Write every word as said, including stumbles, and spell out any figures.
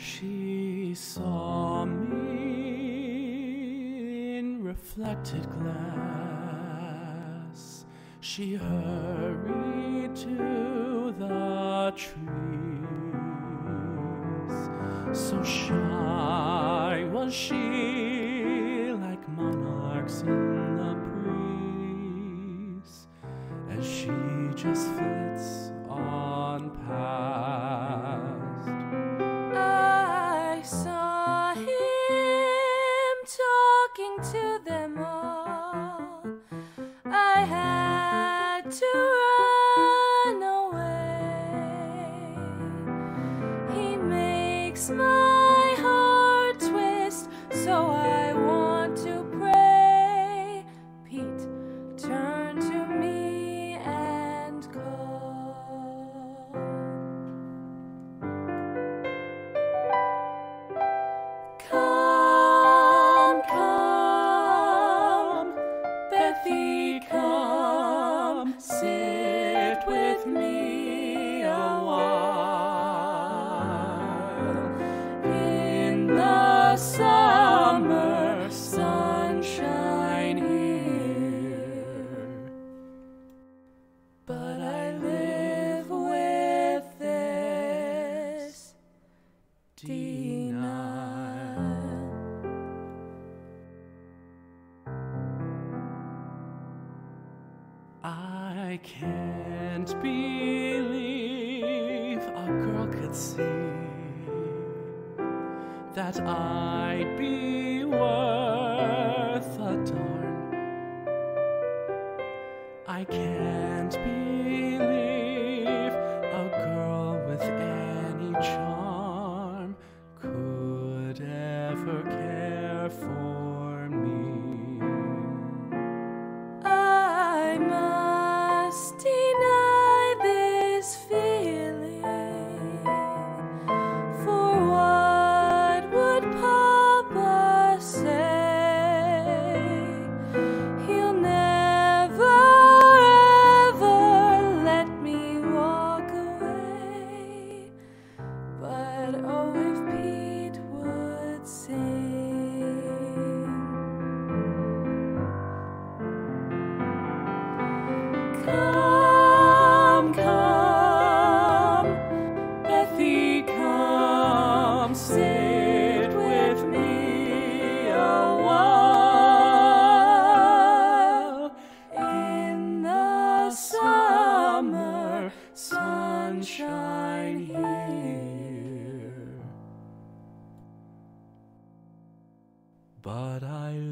She saw me in reflected glass. She hurried to the trees. So shy was she, like monarchs in the breeze, as she just flits on past. I saw him talking to them all. I had to run away. He makes my heart twist, so I want to pray. Pete, turn to me and call. Come, come, Bethy, come, sit with me a while in the summer sunshine here. But I live with this denial. I can't believe a girl could see that I'd be worth a darn. I can't believe a girl with any charm could ever care for me. I must deny this feeling, for what would Papa say? He'll never ever let me walk away. But oh, if Pete would sing. Come, come, Bethy, come, sit with me a while in the summer sunshine here. But I